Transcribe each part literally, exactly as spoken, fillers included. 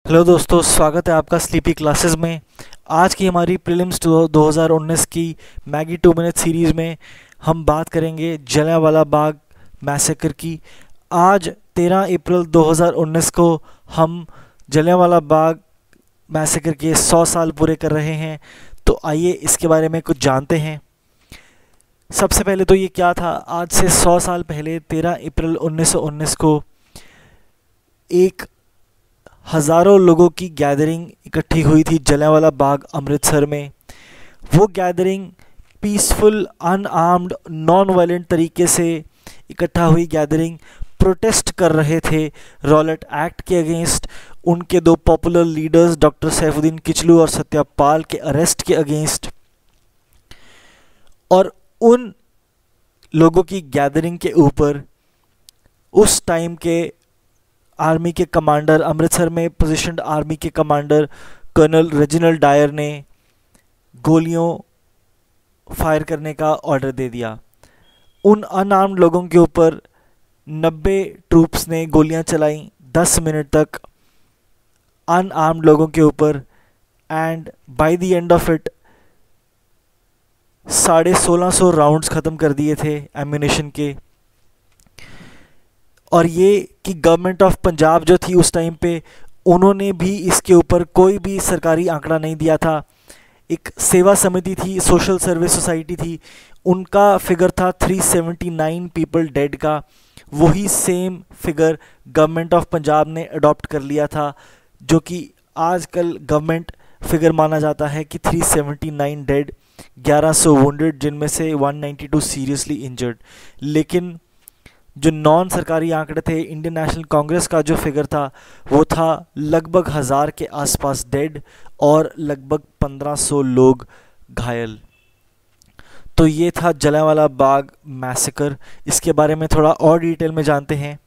Hello दोस्तों, स्वागत है आपका स्लीपी क्लासेस में। आज की हमारी प्रीलिम्स दो हज़ार उन्नीस की मैगी टू मिनट सीरीज़ में हम बात करेंगे जलियांवाला बाग मैसेकर की। आज तेरह अप्रैल दो हज़ार उन्नीस को हम जलियांवाला बाग मैसेकर के सौ साल पूरे कर रहे हैं। तो आइए इसके बारे में कुछ जानते हैं। सबसे पहले तो ये क्या था, आज से सौ साल पहले तेरह अप्रैल उन्नीस सौ उन्नीस को एक हज़ारों लोगों की गैदरिंग इकट्ठी हुई थी जलियांवाला बाग अमृतसर में। वो gathering peaceful, unarmed, non violent तरीके से इकट्ठा हुई गैदरिंग प्रोटेस्ट कर रहे थे रॉलेट एक्ट के अगेंस्ट, उनके दो popular leaders doctor Saifuddin Kitchlew और सत्यापाल के अरेस्ट के अगेंस्ट। और उन लोगों की गैदरिंग के ऊपर उस टाइम के आर्मी के कमांडर, अमृतसर में पोजीशन्ड आर्मी के कमांडर कर्नल रेजिनाल्ड डायर ने गोलियों फायर करने का ऑर्डर दे दिया। उन अनआर्म्ड लोगों के ऊपर नब्बे ट्रूप्स ने गोलियां चलाई दस मिनट तक अनआर्म्ड लोगों के ऊपर, and by the end of it साढ़े सोलह सौ राउंड्स ख़त्म कर दिए थे एम्यूनेशन के। और ये कि गवर्नमेंट ऑफ पंजाब जो थी उस टाइम पे, उन्होंने भी इसके ऊपर कोई भी सरकारी आंकड़ा नहीं दिया था। एक सेवा समिति थी, सोशल सर्विस सोसाइटी थी, उनका फिगर था तीन सौ उन्यासी पीपल डेड का। वही same figure government of Punjab ने अडॉप्ट कर लिया था, जो कि आजकल गवर्नमेंट फिगर माना जाता है कि तीन सौ उन्यासी डेड, ग्यारह सौ वुंडेड, जिनमें से एक सौ बानवे सीरियसली इंजर्ड। लेकिन जो नॉन सरकारी आंकड़े थे, इंडियन नेशनल कांग्रेस का जो फिगर था वो था लगभग हज़ार के आसपास डेड और लगभग पंद्रह सौ लोग घायल। तो ये था जलियांवाला बाग मैसेकर। इसके बारे में थोड़ा और डिटेल में जानते हैं।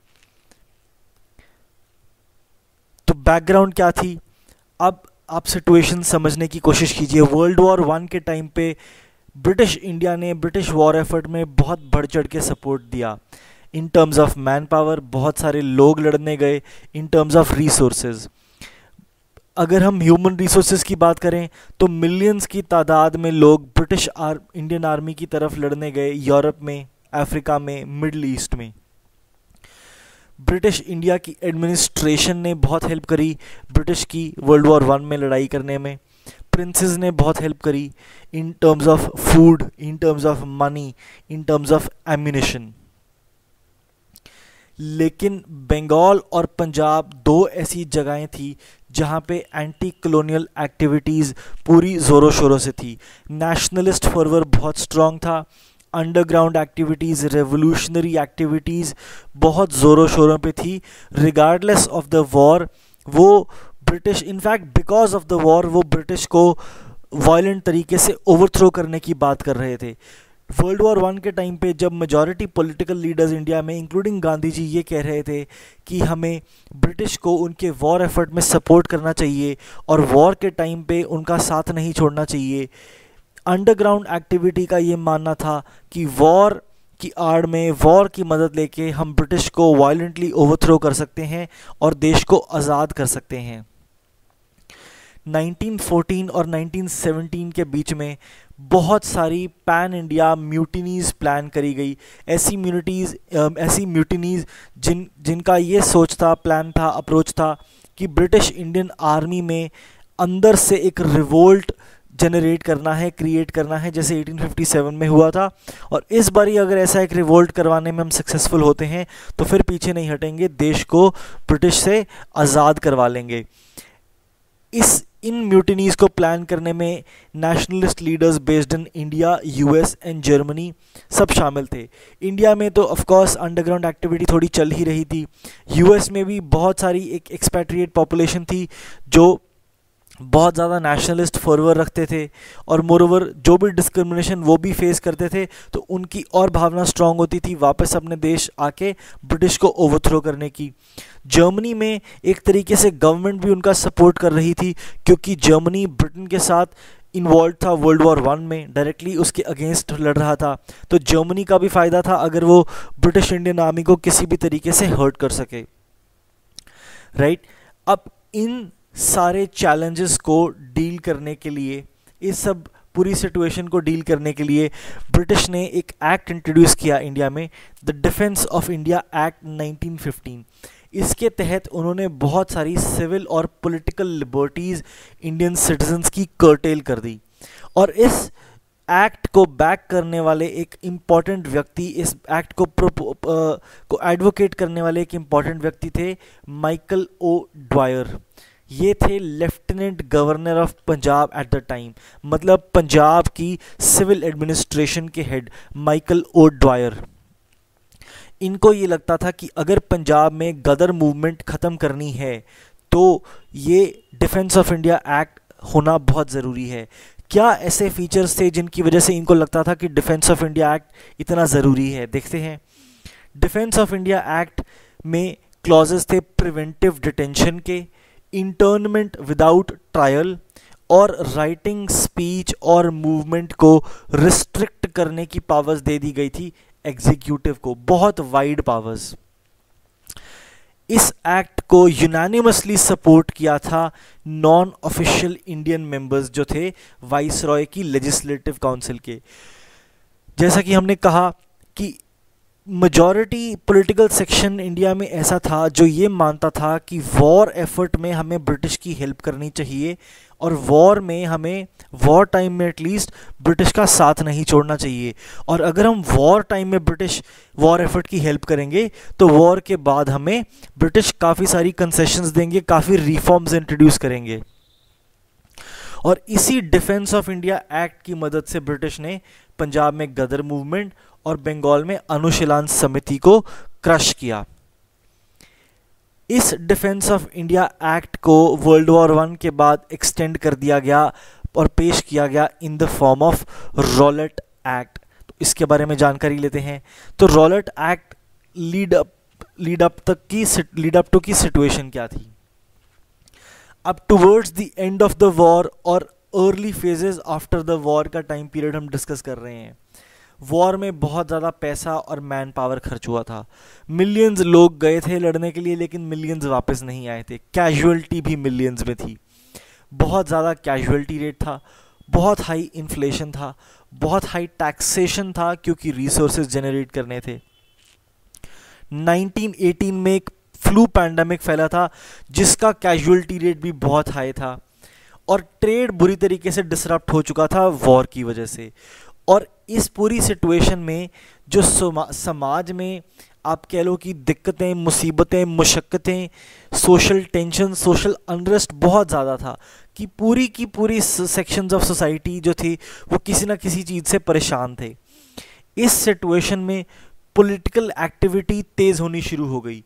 तो बैकग्राउंड क्या थी, अब आप सिचुएशन समझने की कोशिश कीजिए। वर्ल्ड वॉर वन के टाइम पे ब्रिटिश इंडिया ने ब्रिटिश वॉर एफर्ट में बहुत बढ़ चढ़ के सपोर्ट दिया। In terms of man power बहुत सारे लोग लड़ने गए, इन टर्म्स ऑफ रिसोर्सेज। अगर हम ह्यूमन रिसोर्सेज की बात करें तो मिलियंस की तादाद में लोग ब्रिटिश आर इंडियन आर्मी की तरफ लड़ने गए, यूरोप में, अफ्रीका में, मिडल ईस्ट में। ब्रिटिश इंडिया की एडमिनिस्ट्रेशन ने बहुत हेल्प करी ब्रिटिश की वर्ल्ड वॉर वन में लड़ाई करने में। प्रिंसेस ने बहुत हेल्प करी in terms of food, in terms of money, in terms of ammunition. लेकिन बंगाल और पंजाब दो ऐसी जगहें थी जहां पे एंटी कॉलोनियल एक्टिविटीज़ पूरी ज़ोरों शोरों से थी। नेशनलिस्ट फर्वर बहुत स्ट्रॉन्ग था, अंडरग्राउंड एक्टिविटीज़, रेवोल्यूशनरी एक्टिविटीज़ बहुत ज़ोरों शोरों पे थी। रिगार्डलेस ऑफ द वॉर वो British, in fact because of the war, वो ब्रिटिश को वायलेंट तरीके से ओवरथ्रो करने की बात कर रहे थे। वर्ल्ड वॉर वन के टाइम पे जब मेजॉरिटी पॉलिटिकल लीडर्स इंडिया में, इंक्लूडिंग गांधी जी, ये कह रहे थे कि हमें ब्रिटिश को उनके वॉर एफर्ट में सपोर्ट करना चाहिए और वॉर के टाइम पे उनका साथ नहीं छोड़ना चाहिए, अंडरग्राउंड एक्टिविटी का ये मानना था कि वॉर की आड़ में, वॉर की मदद लेके हम ब्रिटिश को वायलेंटली ओवरथ्रो कर सकते हैं और देश को आज़ाद कर सकते हैं। नाइनटीन फोर्टीन और नाइनटीन सेवनटीन के बीच में बहुत सारी पैन इंडिया म्यूटिनीज़ प्लान करी गई। ऐसी म्यूनिटीज़ ऐसी म्यूटिनीज़ जिन जिनका ये सोच था, प्लान था, अप्रोच था कि ब्रिटिश इंडियन आर्मी में अंदर से एक रिवोल्ट जनरेट करना है, क्रिएट करना है, जैसे एटीन फिफ्टी सेवन में हुआ था। और इस बारी अगर ऐसा एक रिवोल्ट करवाने में हम सक्सेसफुल होते हैं तो फिर पीछे नहीं हटेंगे, देश को ब्रिटिश से आज़ाद करवा लेंगे। इस इन म्यूटिनीज़ को प्लान करने में nationalist leaders based in India, US and Germany सब शामिल थे। इंडिया में तो ऑफ कोर्स अंडरग्राउंड एक्टिविटी थोड़ी चल ही रही थी। यूएस में भी बहुत सारी एक एक्सपैट्रिएट पॉपुलेशन थी जो बहुत ज़्यादा नेशनलिस्ट फॉरवर्ड रखते थे, और मोरओवर जो भी डिस्क्रिमिनेशन वो भी फेस करते थे तो उनकी और भावना स्ट्रांग होती थी वापस अपने देश आके ब्रिटिश को ओवरथ्रो करने की। जर्मनी में एक तरीके से गवर्नमेंट भी उनका सपोर्ट कर रही थी, क्योंकि जर्मनी ब्रिटेन के साथ इन्वॉल्व था वर्ल्ड वॉर वन में, डायरेक्टली उसके अगेंस्ट लड़ रहा था। तो जर्मनी का भी फ़ायदा था अगर वो ब्रिटिश इंडियन आर्मी को किसी भी तरीके से हर्ट कर सके, राइट। अब इन सारे चैलेंजेस को डील करने के लिए, इस सब पूरी सिचुएशन को डील करने के लिए ब्रिटिश ने एक एक्ट इंट्रोड्यूस किया इंडिया में, the defence of India act nineteen fifteen. इसके तहत उन्होंने बहुत सारी सिविल और पॉलिटिकल लिबर्टीज़ इंडियन सिटीजन्स की कर्टेल कर दी। और इस एक्ट को बैक करने वाले एक इम्पॉर्टेंट व्यक्ति, इस एक्ट को प्रो को एडवोकेट करने वाले एक इम्पॉर्टेंट व्यक्ति थे माइकल ओ ड्वायर। ये थे lieutenant governor of Punjab at the time, मतलब पंजाब की सिविल एडमिनिस्ट्रेशन के हेड माइकल ओ ड्वायर। इनको ये लगता था कि अगर पंजाब में गदर मूवमेंट ख़त्म करनी है तो ये डिफेंस ऑफ इंडिया एक्ट होना बहुत ज़रूरी है। क्या ऐसे फीचर्स थे जिनकी वजह से इनको लगता था कि डिफेंस ऑफ इंडिया एक्ट इतना ज़रूरी है? देखते हैं। डिफेंस ऑफ इंडिया एक्ट में क्लॉजेस थे प्रिवेंटिव डिटेंशन के, इंटर्नमेंट विदाउट ट्रायल और राइटिंग, स्पीच और मूवमेंट को रिस्ट्रिक्ट करने की पावर्स दे दी गई थी एग्जीक्यूटिव को, बहुत वाइड पावर्स। इस एक्ट को यूनानिमसली सपोर्ट किया था नॉन ऑफिशियल इंडियन मेंबर्स जो थे वाइसरॉय की लेजिस्लेटिव काउंसिल के। जैसा कि हमने कहा कि मेजॉरिटी पॉलिटिकल सेक्शन इंडिया में ऐसा था जो ये मानता था कि वॉर एफर्ट में हमें ब्रिटिश की हेल्प करनी चाहिए और वॉर में हमें, वॉर टाइम में एटलीस्ट ब्रिटिश का साथ नहीं छोड़ना चाहिए। और अगर हम वॉर टाइम में ब्रिटिश वॉर एफर्ट की हेल्प करेंगे तो वॉर के बाद हमें ब्रिटिश काफ़ी सारी कंसेशंस देंगे, काफ़ी रिफॉर्म्स इंट्रोड्यूस करेंगे। और इसी डिफेंस ऑफ इंडिया एक्ट की मदद से ब्रिटिश ने पंजाब में गदर मूवमेंट और बंगाल में अनुशीलन समिति को क्रश किया। इस डिफेंस ऑफ इंडिया एक्ट को वर्ल्ड वॉर वन के बाद एक्सटेंड कर दिया गया और पेश किया गया in the form of Rowlatt act. तो इसके बारे में जानकारी लेते हैं। तो Rowlatt act lead up lead up तक की लीड अप टू की सिचुएशन क्या थी? अब towards the end of the war और early phases after the war का टाइम पीरियड हम डिस्कस कर रहे हैं। वॉर में बहुत ज़्यादा पैसा और मैन पावर खर्च हुआ था। मिलियंस लोग गए थे लड़ने के लिए लेकिन मिलियंस वापस नहीं आए थे। कैजुअल्टी भी मिलियंस में थी। बहुत ज़्यादा कैजुअल्टी रेट था, बहुत हाई इन्फ्लेशन था, बहुत हाई टैक्सेशन था क्योंकि रिसोर्सेज जनरेट करने थे। नाइनटीन एटीन में एक फ्लू पैंडेमिक फैला था जिसका कैजुअल्टी रेट भी बहुत हाई था और ट्रेड बुरी तरीके से डिसरप्ट हो चुका था वॉर की वजह से। और इस पूरी सिचुएशन में जो समाज में आप कह लो कि दिक्कतें, मुसीबतें, मुशक्क़तें, सोशल टेंशन, सोशल अनरेस्ट बहुत ज़्यादा था कि पूरी की पूरी सेक्शंस ऑफ सोसाइटी जो थी वो किसी ना किसी चीज़ से परेशान थे। इस सिचुएशन में पॉलिटिकल एक्टिविटी तेज़ होनी शुरू हो गई।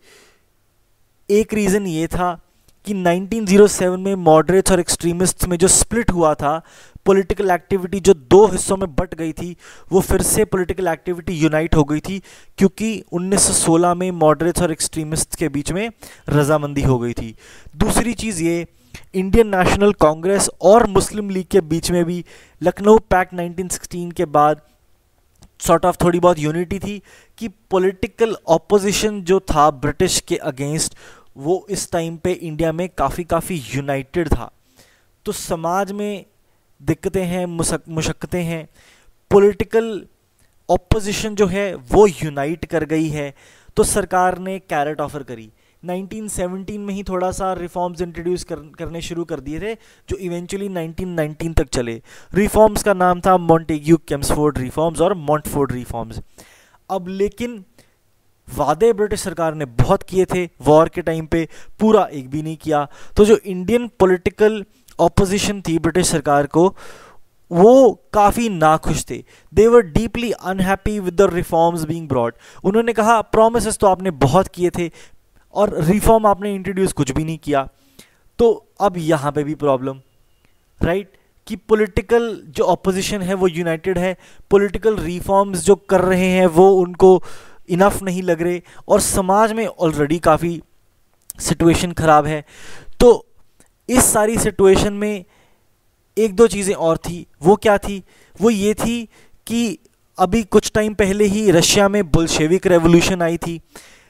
एक रीज़न ये था कि नाइनटीन ओ सेवन में मॉडरेट्स और एक्सट्रीमिस्ट्स में जो स्प्लिट हुआ था, पॉलिटिकल एक्टिविटी जो दो हिस्सों में बट गई थी, वो फिर से पॉलिटिकल एक्टिविटी यूनाइट हो गई थी क्योंकि उन्नीस सौ सोलह में मॉडरेट्स और एक्सट्रीमिस्ट्स के बीच में रजामंदी हो गई थी। दूसरी चीज़ ये, इंडियन नेशनल कांग्रेस और मुस्लिम लीग के बीच में भी लखनऊ पैक्ट नाइनटीन सिक्सटीन के बाद सॉर्ट ऑफ थोड़ी बहुत यूनिटी थी कि पॉलिटिकल ऑपोजिशन जो था ब्रिटिश के अगेंस्ट वो इस टाइम पे इंडिया में काफ़ी काफ़ी यूनाइटेड था। तो समाज में दिक्कतें हैं, मुशक्क़तें हैं, पॉलिटिकल ऑपोजिशन जो है वो यूनाइट कर गई है, तो सरकार ने कैरेट ऑफर करी। नाइनटीन सेवनटीन में ही थोड़ा सा रिफॉर्म्स इंट्रोड्यूस कर, करने शुरू कर दिए थे जो इवेंचुअली नाइनटीन नाइनटीन तक चले। रिफॉर्म्स का नाम था मॉन्टेग्यू चेम्सफोर्ड रिफॉर्म्स और मॉन्टफोर्ड रिफॉर्म्स। अब लेकिन वादे ब्रिटिश सरकार ने बहुत किए थे वॉर के टाइम पे, पूरा एक भी नहीं किया। तो जो इंडियन पॉलिटिकल ऑपोजिशन थी ब्रिटिश सरकार को, वो काफ़ी नाखुश थे। They were deeply unhappy with the reforms being brought. उन्होंने कहा प्रॉमिसेस तो आपने बहुत किए थे और रिफॉर्म आपने इंट्रोड्यूस कुछ भी नहीं किया। तो अब यहाँ पे भी प्रॉब्लम, राइट, कि पॉलिटिकल जो ऑपोजिशन है वो यूनाइटेड है, पॉलिटिकल रिफॉर्म्स जो कर रहे हैं वो उनको इनफ नहीं लग रहे और समाज में ऑलरेडी काफ़ी सिचुएशन ख़राब है। तो इस सारी सिचुएशन में एक दो चीज़ें और थी। वो क्या थी? वो ये थी कि अभी कुछ टाइम पहले ही रशिया में बोल्शेविक रेवोल्यूशन आई थी।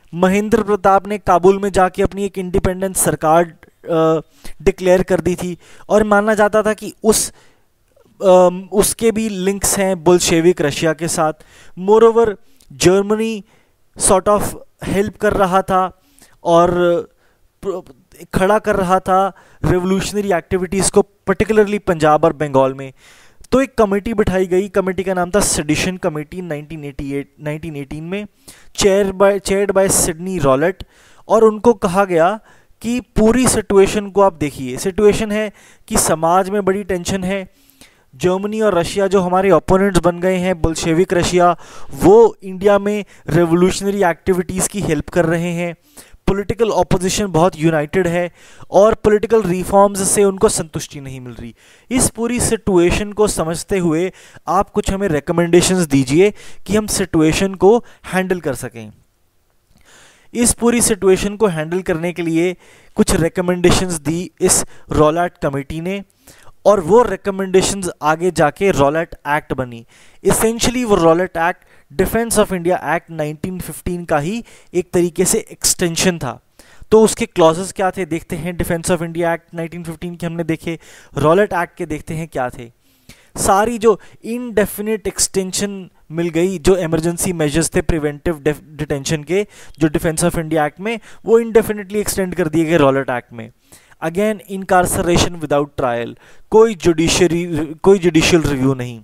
महेंद्र प्रताप ने काबुल में जाके अपनी एक इंडिपेंडेंट सरकार डिक्लेयर कर दी थी, और माना जाता था कि उस uh, उसके भी लिंक्स हैं बोल्शेविक रशिया के साथ। Moreover Germany sort of help कर रहा था और खड़ा कर रहा था रेवोल्यूशनरी एक्टिविटीज़ को, पर्टिकुलरली पंजाब और बंगाल में। तो एक कमेटी बिठाई गई, कमेटी का नाम था sedition committee nineteen eighty eight nineteen eighteen में, chair by chaired by Sidney Rowlatt. और उनको कहा गया कि पूरी सिचुएशन को आप देखिए। सिचुएशन है कि समाज में बड़ी टेंशन है, जर्मनी और रशिया जो हमारे ओपोनेंट्स बन गए हैं, बोल्शेविक रशिया, वो इंडिया में रेवोल्यूशनरी एक्टिविटीज़ की हेल्प कर रहे हैं, पॉलिटिकल ऑपोजिशन बहुत यूनाइटेड है और पॉलिटिकल रिफॉर्म्स से उनको संतुष्टि नहीं मिल रही। इस पूरी सिचुएशन को समझते हुए आप कुछ हमें रिकमेंडेशंस दीजिए कि हम सिचुएशन को हैंडल कर सकें। इस पूरी सिचुएशन को हैंडल करने के लिए कुछ रिकमेंडेशंस दी इस रॉलेट कमेटी ने, और वो रिकमेंडेशंस आगे जाके रॉलेट एक्ट बनी। इसेंशियली वो Rowlatt act defence of India act nineteen fifteen का ही एक तरीके से एक्सटेंशन था। तो उसके क्लॉजेस क्या थे देखते हैं। Defence of India act nineteen fifteen के हमने देखे, रॉलेट एक्ट के देखते हैं क्या थे। सारी जो इनडेफिनिट एक्सटेंशन मिल गई, जो इमरजेंसी मेजर्स थे प्रिवेंटिव डिटेंशन के जो डिफेंस ऑफ इंडिया एक्ट में, वो इनडेफिनिटली एक्सटेंड कर दिए गए रॉलेट एक्ट में। अगेन इनकार्सरेशन विदाउट ट्रायल, कोई जुडिशरी कोई जुडिशियल रिव्यू नहीं।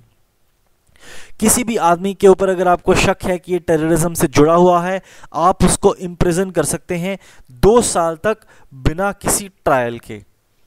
किसी भी आदमी के ऊपर अगर आपको शक है कि ये टेररिज्म से जुड़ा हुआ है, आप उसको इम्प्रिजन कर सकते हैं दो साल तक बिना किसी ट्रायल के।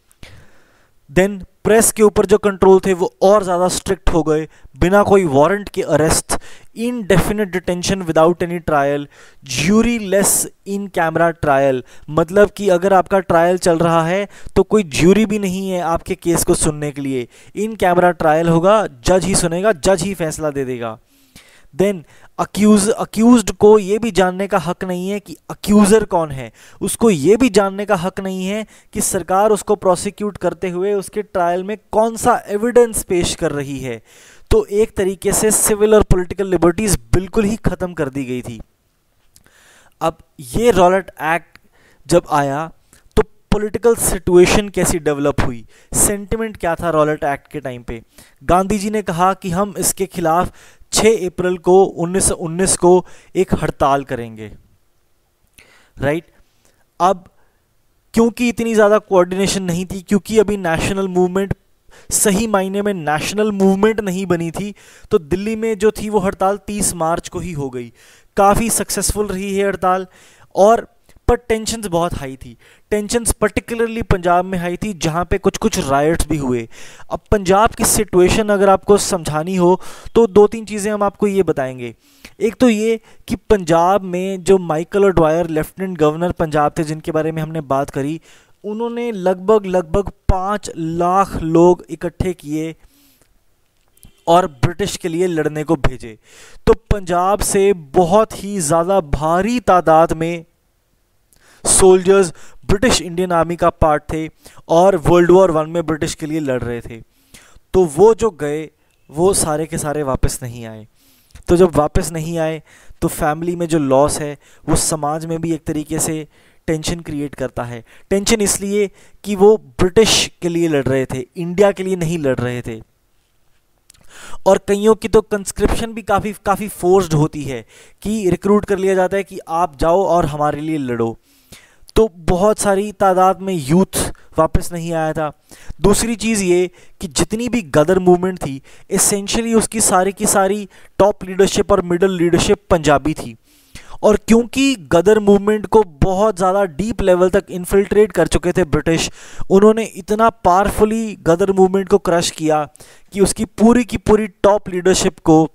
देन प्रेस के ऊपर जो कंट्रोल थे वो और ज़्यादा स्ट्रिक्ट हो गए, बिना कोई वारंट के arrest, indefinite detention without any trial, jury less in camera trial, मतलब कि अगर आपका ट्रायल चल रहा है तो कोई ज्यूरी भी नहीं है आपके केस को सुनने के लिए, इन कैमरा ट्रायल होगा, जज ही सुनेगा, जज ही फैसला दे देगा। देन अक्यूज अक्यूज्ड को ये भी जानने का हक नहीं है कि अक्यूज़र कौन है, उसको ये भी जानने का हक नहीं है कि सरकार उसको प्रोसिक्यूट करते हुए उसके ट्रायल में कौन सा एविडेंस पेश कर रही है। तो एक तरीके से सिविल और पॉलिटिकल लिबर्टीज बिल्कुल ही ख़त्म कर दी गई थी। अब ये रॉलेट एक्ट जब आया तो पॉलिटिकल सिचुएशन कैसी डेवलप हुई, सेंटिमेंट क्या था रॉलेट एक्ट के टाइम पे। गांधी जी ने कहा कि हम इसके खिलाफ छह अप्रैल को उन्नीस सौ उन्नीस को एक हड़ताल करेंगे, राइट। अब क्योंकि इतनी ज़्यादा कोऑर्डिनेशन नहीं थी, क्योंकि अभी नेशनल मूवमेंट सही मायने में नेशनल मूवमेंट नहीं बनी थी, तो दिल्ली में जो थी वो हड़ताल तीस मार्च को ही हो गई। काफ़ी सक्सेसफुल रही है हड़ताल, और पर टेंशन्स बहुत हाई थी। टेंशन्स पर्टिकुलरली पंजाब में हाई थी, जहाँ पे कुछ कुछ राइट्स भी हुए। अब पंजाब की सिचुएशन अगर आपको समझानी हो तो दो तीन चीज़ें हम आपको ये बताएंगे। एक तो ये कि पंजाब में जो Michael O'Dwyer lieutenant governor Punjab थे, जिनके बारे में हमने बात करी, उन्होंने लगभग लगभग पाँच लाख लोग इकट्ठे किए और ब्रिटिश के लिए लड़ने को भेजे। तो पंजाब से बहुत ही ज़्यादा भारी तादाद में सोल्जर्स ब्रिटिश इंडियन आर्मी का पार्ट थे और वर्ल्ड वॉर वन में ब्रिटिश के लिए लड़ रहे थे। तो वो जो गए वो सारे के सारे वापस नहीं आए। तो जब वापस नहीं आए तो फैमिली में जो लॉस है वो समाज में भी एक तरीके से टेंशन क्रिएट करता है। टेंशन इसलिए कि वो ब्रिटिश के लिए लड़ रहे थे, इंडिया के लिए नहीं लड़ रहे थे। और कईयों की तो कंस्क्रिप्शन भी काफ़ी काफ़ी फोर्स्ड होती है कि रिक्रूट कर लिया जाता है कि आप जाओ और हमारे लिए लड़ो। तो बहुत सारी तादाद में यूथ वापस नहीं आया था। दूसरी चीज़ ये कि जितनी भी गदर मूवमेंट थी, एसेंशियली उसकी सारी की सारी टॉप लीडरशिप और मिडिल लीडरशिप पंजाबी थी। और क्योंकि गदर मूवमेंट को बहुत ज़्यादा डीप लेवल तक इन्फिल्ट्रेट कर चुके थे ब्रिटिश, उन्होंने इतना पावरफुली गदर मूवमेंट को क्रश किया कि उसकी पूरी की पूरी टॉप लीडरशिप को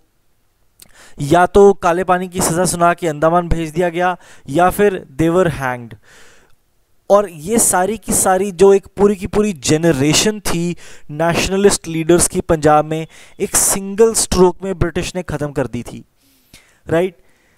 या तो काले पानी की सज़ा सुना के अंडमान भेज दिया गया या फिर देवर हैंग्ड। और ये सारी की सारी जो एक पूरी की पूरी जेनरेशन थी नेशनलिस्ट लीडर्स की पंजाब में, एक सिंगल स्ट्रोक में ब्रिटिश ने ख़त्म कर दी थी, राइट।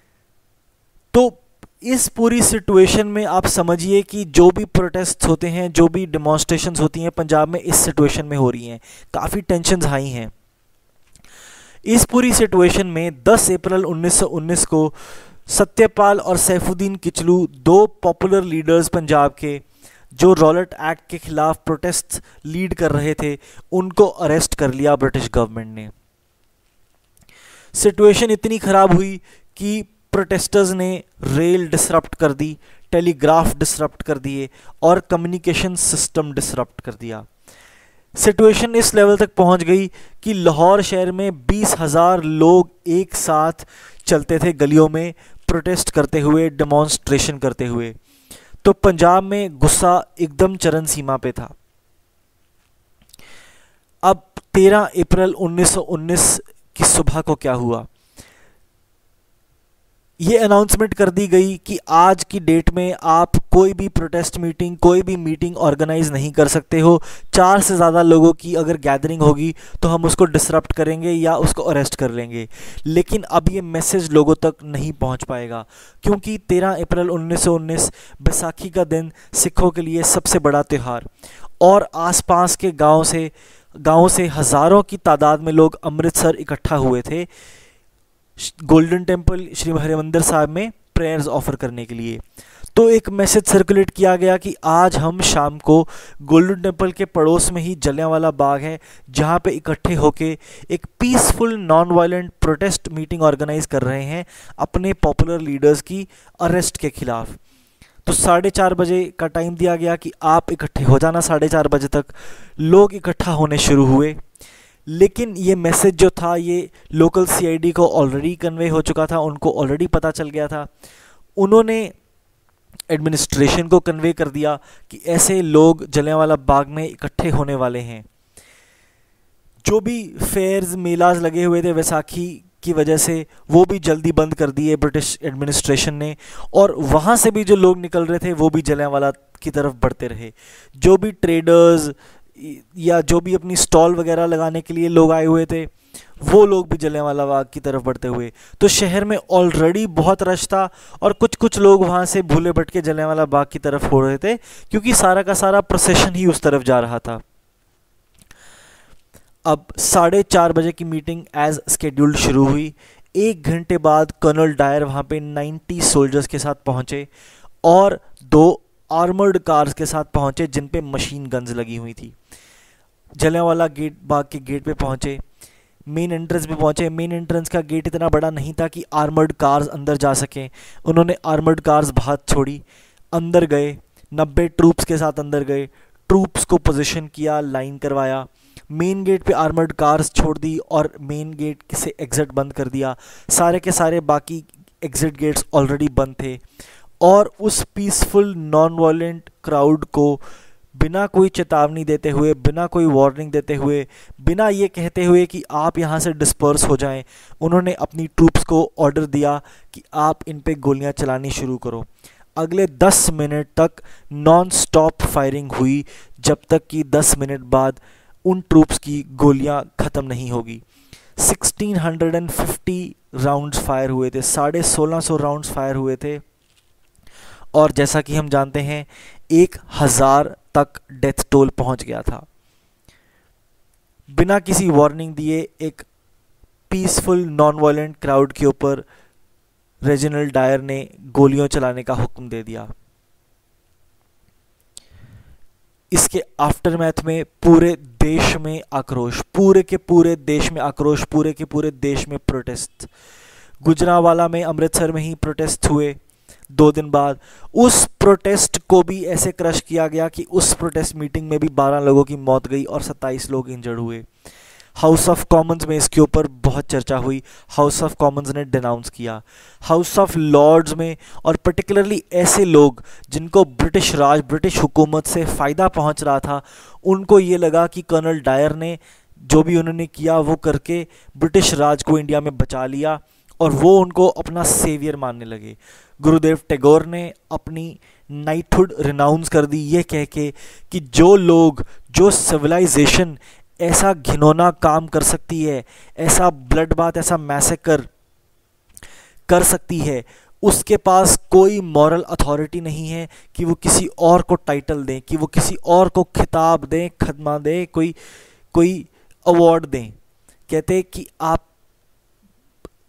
तो इस पूरी सिचुएशन में आप समझिए कि जो भी प्रोटेस्ट होते हैं, जो भी डेमोन्स्ट्रेशंस होती हैं पंजाब में, इस सिचुएशन में हो रही हैं, काफ़ी टेंशन्स हाई हैं। इस पूरी सिचुएशन में दस अप्रैल उन्नीस सौ उन्नीस को सत्यपाल और सैफुद्दीन किचलू, दो पॉपुलर लीडर्स पंजाब के जो रॉलेट एक्ट के खिलाफ प्रोटेस्ट लीड कर रहे थे, उनको अरेस्ट कर लिया ब्रिटिश गवर्नमेंट ने। सिचुएशन इतनी खराब हुई कि प्रोटेस्टर्स ने रेल डिसरप्ट कर दी, टेलीग्राफ डिसरप्ट कर दिए और कम्युनिकेशन सिस्टम डिसरप्ट कर दिया। सिचुएशन इस लेवल तक पहुंच गई कि लाहौर शहर में बीस हजार लोग एक साथ चलते थे गलियों में, प्रोटेस्ट करते हुए, डेमोन्स्ट्रेशन करते हुए। तो पंजाब में गुस्सा एकदम चरम सीमा पे था। अब तेरह अप्रैल उन्नीस सौ उन्नीस की सुबह को क्या हुआ? ये अनाउंसमेंट कर दी गई कि आज की डेट में आप कोई भी प्रोटेस्ट मीटिंग, कोई भी मीटिंग ऑर्गेनाइज नहीं कर सकते हो। चार से ज़्यादा लोगों की अगर गैदरिंग होगी तो हम उसको डिसरप्ट करेंगे या उसको अरेस्ट कर लेंगे। लेकिन अब ये मैसेज लोगों तक नहीं पहुंच पाएगा, क्योंकि तेरह अप्रैल उन्नीस सौ उन्नीस बैसाखी का दिन सिखों के लिए सबसे बड़ा त्यौहार, और आसपास के गाँव से गाँव से हज़ारों की तादाद में लोग अमृतसर इकट्ठा हुए थे गोल्डन टेम्पल श्री हरिमंदिर साहब में प्रेयर्स ऑफर करने के लिए। तो एक मैसेज सर्कुलेट किया गया कि आज हम शाम को गोल्डन टेम्पल के पड़ोस में ही जलियांवाला बाग है, जहां पे इकट्ठे होके एक peaceful non violent protest meeting organise कर रहे हैं अपने पॉपुलर लीडर्स की अरेस्ट के खिलाफ। तो साढ़े चार बजे का टाइम दिया गया कि आप इकट्ठे हो जाना। साढ़े चार बजे तक लोग इकट्ठा होने शुरू हुए, लेकिन ये मैसेज जो था ये लोकल सीआईडी को ऑलरेडी कन्वे हो चुका था, उनको ऑलरेडी पता चल गया था। उन्होंने एडमिनिस्ट्रेशन को कन्वे कर दिया कि ऐसे लोग जलियांवाला बाग में इकट्ठे होने वाले हैं। जो भी फेयर्स, मेलाज लगे हुए थे वैसाखी की वजह से, वो भी जल्दी बंद कर दिए ब्रिटिश एडमिनिस्ट्रेशन ने, और वहाँ से भी जो लोग निकल रहे थे वो भी जलियांवाला की तरफ बढ़ते रहे। जो भी ट्रेडर्स या जो भी अपनी स्टॉल वगैरह लगाने के लिए लोग आए हुए थे, वो लोग भी जलियांवाला बाग की तरफ बढ़ते हुए। तो शहर में ऑलरेडी बहुत रश था, और कुछ कुछ लोग वहाँ से भूले भटके जलियांवाला बाग की तरफ हो रहे थे, क्योंकि सारा का सारा प्रोसेशन ही उस तरफ जा रहा था। अब साढ़े चार बजे की मीटिंग एज स्केड्यूल्ड शुरू हुई। एक घंटे बाद कर्नल डायर वहाँ पे नब्बे सोल्जर्स के साथ पहुँचे और दो आर्मर्ड कार्स के साथ पहुँचे जिन पे मशीन गन्स लगी हुई थी। जलियांवाला गेट बाग के गेट पे पहुँचे, मेन एंट्रेंस पे पहुँचे। मेन एंट्रेंस का गेट इतना बड़ा नहीं था कि आर्मर्ड कार्स अंदर जा सकें। उन्होंने आर्मर्ड कार्स बाहर छोड़ी, अंदर गए, नब्बे ट्रूप्स के साथ अंदर गए, ट्रूप्स को पोजीशन किया, लाइन करवाया, मेन गेट पे आर्मर्ड कार्स छोड़ दी और मेन गेट से एग्ज़िट बंद कर दिया। सारे के सारे बाकी एग्ज़िट गेट्स ऑलरेडी बंद थे, और उस पीसफुल नॉन वायलेंट क्राउड को बिना कोई चेतावनी देते हुए, बिना कोई वार्निंग देते हुए, बिना ये कहते हुए कि आप यहाँ से डिस्पर्स हो जाएं, उन्होंने अपनी ट्रूप्स को ऑर्डर दिया कि आप इन पे गोलियाँ चलानी शुरू करो। अगले दस मिनट तक नॉन स्टॉप फायरिंग हुई, जब तक कि दस मिनट बाद उन ट्रूप्स की गोलियाँ ख़त्म नहीं होगी। सोलह सौ पचास राउंड्स फायर हुए थे, साढ़े सोलह सौ राउंड्स फायर हुए थे, और जैसा कि हम जानते हैं एक हज़ार तक डेथ टोल पहुंच गया था। बिना किसी वार्निंग दिए एक पीसफुल नॉन वायलेंट क्राउड के ऊपर रेजिनाल्ड डायर ने गोलियों चलाने का हुक्म दे दिया। इसके आफ्टरमैथ में पूरे देश में आक्रोश, पूरे के पूरे देश में आक्रोश, पूरे के पूरे देश में प्रोटेस्ट। गुजरांवाला में, अमृतसर में ही प्रोटेस्ट हुए। दो दिन बाद उस प्रोटेस्ट को भी ऐसे क्रश किया गया कि उस प्रोटेस्ट मीटिंग में भी बारह लोगों की मौत गई और सत्ताईस लोग इंजर्ड हुए। हाउस ऑफ कॉमन्स में इसके ऊपर बहुत चर्चा हुई। हाउस ऑफ कॉमन्स ने डिनाउंस किया। हाउस ऑफ लॉर्ड्स में, और पर्टिकुलरली ऐसे लोग जिनको ब्रिटिश राज, ब्रिटिश हुकूमत से फ़ायदा पहुंच रहा था, उनको ये लगा कि कर्नल डायर ने जो भी उन्होंने किया वो करके ब्रिटिश राज को इंडिया में बचा लिया, और वो उनको अपना सेवियर मानने लगे। गुरुदेव टैगोर ने अपनी नाइटहुड रिनाउंस कर दी, ये कह के कि जो लोग, जो सिविलाइजेशन ऐसा घिनौना काम कर सकती है, ऐसा ब्लड बाथ, ऐसा मैसेकर कर सकती है, उसके पास कोई मॉरल अथॉरिटी नहीं है कि वो किसी और को टाइटल दें, कि वो किसी और को खिताब दें, खदमा दें, कोई कोई अवार्ड दें। कहते कि आप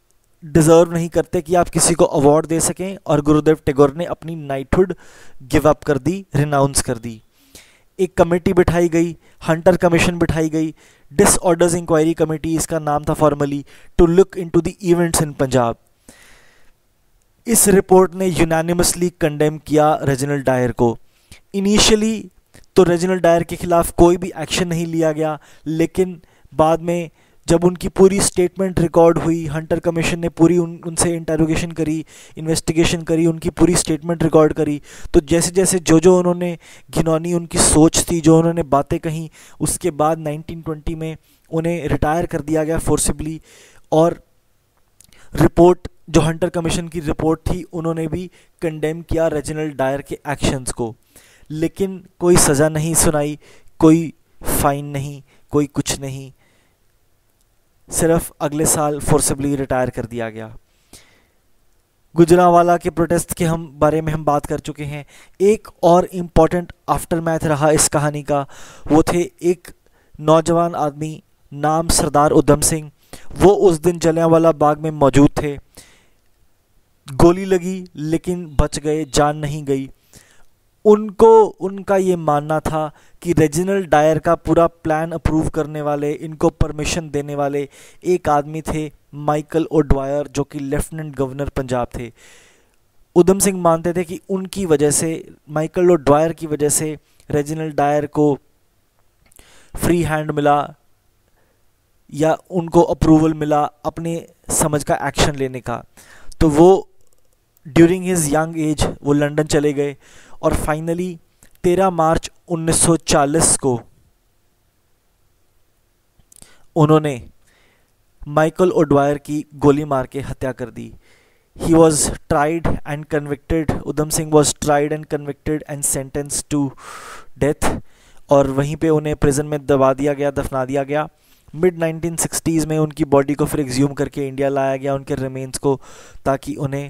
डिज़र्व नहीं करते कि आप किसी को अवार्ड दे सकें, और गुरुदेव टैगोर ने अपनी नाइटहुड गिव अप कर दी, रिनाउंस कर दी। एक कमेटी बिठाई गई, हंटर कमीशन बिठाई गई, डिसऑर्डर्स इंक्वायरी कमेटी इसका नाम था formally, to look into the events in Punjab. इस रिपोर्ट ने यूनानिमसली कंडेम किया रेजिनल्ड डायर को। इनिशियली तो रेजिनल्ड डायर के खिलाफ कोई भी एक्शन नहीं लिया गया, लेकिन बाद में जब उनकी पूरी स्टेटमेंट रिकॉर्ड हुई, हंटर कमीशन ने पूरी उन उनसे इंटरोगेशन करी, इन्वेस्टिगेशन करी, उनकी पूरी स्टेटमेंट रिकॉर्ड करी, तो जैसे जैसे जो जो उन्होंने घिनौनी उनकी सोच थी, जो उन्होंने बातें कहीं, उसके बाद नाइनटीन ट्वेंटी में उन्हें रिटायर कर दिया गया फोर्सिबली। और रिपोर्ट जो हंटर कमीशन की रिपोर्ट थी, उन्होंने भी कंडेम किया रेजिनल्ड डायर के एक्शंस को, लेकिन कोई सज़ा नहीं सुनाई, कोई फाइन नहीं, कोई कुछ नहीं, सिर्फ अगले साल फोर्सिबली रिटायर कर दिया गया। गुजरांवाला के प्रोटेस्ट के हम बारे में हम बात कर चुके हैं। एक और इम्पॉर्टेंट आफ्टर मैथ रहा इस कहानी का, वो थे एक नौजवान आदमी नाम सरदार उधम सिंह। वो उस दिन जलियांवाला बाग में मौजूद थे, गोली लगी लेकिन बच गए, जान नहीं गई। उनको उनका ये मानना था कि रेजिनल्ड डायर का पूरा प्लान अप्रूव करने वाले, इनको परमिशन देने वाले एक आदमी थे, माइकल ओडवायर, जो कि लेफ्टिनेंट गवर्नर पंजाब थे। उधम सिंह मानते थे कि उनकी वजह से, माइकल ओडवायर की वजह से रेजिनल्ड डायर को फ्री हैंड मिला या उनको अप्रूवल मिला अपने समझ का एक्शन लेने का। तो वो ड्यूरिंग हिज यंग एज वो लंदन चले गए और फाइनली तेरह मार्च उन्नीस सौ चालीस को उन्होंने माइकल ओडवायर की गोली मार के हत्या कर दी। He was tried and convicted, Udham Singh was tried and convicted and sentence to death, और वहीं पे उन्हें प्रिजन में दबा दिया गया, दफना दिया गया। मिड नाइनटीन सिक्सटीज़ में उनकी बॉडी को फिर एक्सह्यूम करके इंडिया लाया गया, उनके रिमेन्स को, ताकि उन्हें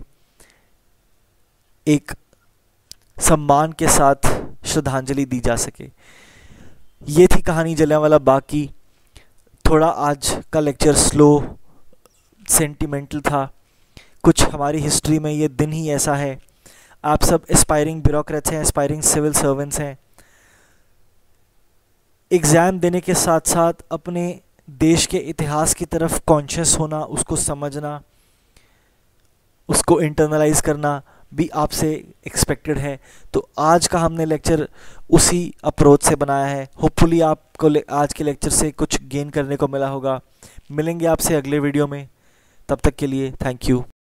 एक सम्मान के साथ श्रद्धांजलि दी जा सके। ये थी कहानी जलियांवाला बाग की। थोड़ा आज का लेक्चर स्लो, सेंटिमेंटल था, कुछ हमारी हिस्ट्री में ये दिन ही ऐसा है। आप सब एस्पायरिंग ब्यूरोक्रेट्स हैं, एस्पायरिंग सिविल सर्वेंट्स हैं। एग्ज़ाम देने के साथ साथ अपने देश के इतिहास की तरफ कॉन्शियस होना, उसको समझना, उसको इंटरनलाइज करना भी आपसे एक्सपेक्टेड है। तो आज का हमने लेक्चर उसी अप्रोच से बनाया है। होपफुली आपको आज के लेक्चर से कुछ गेन करने को मिला होगा। मिलेंगे आपसे अगले वीडियो में, तब तक के लिए थैंक यू।